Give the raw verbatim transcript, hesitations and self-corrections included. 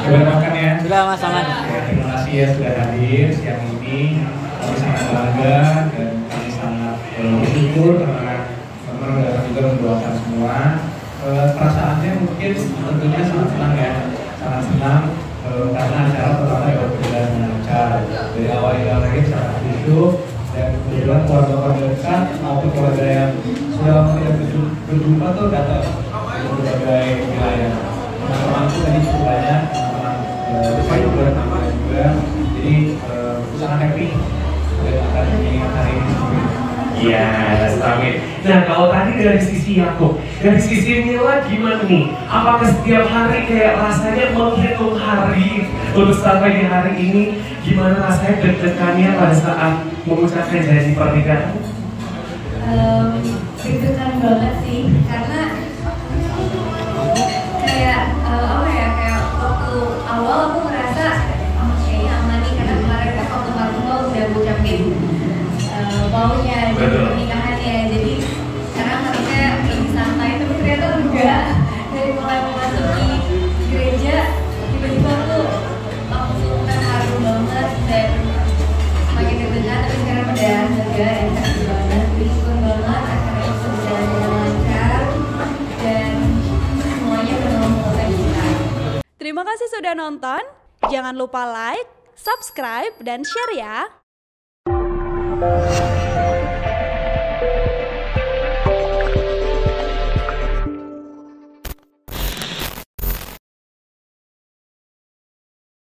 Sudah makan ya? Sudah Mas Aman. Ya, terima kasih ya sudah hadir siang ini. Kami sangat bangga dan kami sangat bersyukur karena teman-teman datang juga mendoakan semua. E, perasaannya mungkin tentunya sangat senang ya, sangat senang e, karena acara pertama dapat berjalan dengan lancar. Dari awal hingga akhir sangat khusyuk dan kemudian keluarga-keluarga dekat maupun keluarga yang sudah lama tidak berjumpa tuh datang dari berbagai wilayah. Teman-temanku tadi cukup banyak, teman-teman saya juga, teman juga, jadi uh, sangat happy dengan acara ini hari ini. Iya, amin. Nah, kalau tadi dari sisi Yakub, dari sisi Mila gimana nih? Apakah setiap hari kayak rasanya menghitung hari untuk sampai di hari ini? Gimana rasanya deg-degannya pada saat mengucapkan janji pernikahan? Um, deg-degan banget sih, karena kayak uh, apa ya, kayak waktu awal aku merasa oh, kayaknya aman nih, karena kemarin kan waktu Fatuma udah ngucapin uh, maunya dan pernikahannya, jadi sekarang harusnya lebih santai, tapi ternyata enggak. Dari mulai memasuki gereja tiba-tiba aku langsung terharu banget dan semakin deg-degan, tapi sekarang udah lega dan happy banget, bersyukur banget acaranya bisa berjalan dengan lancar dan semuanya penuh sukacita. Terima kasih sudah nonton. Jangan lupa like, subscribe, dan share ya.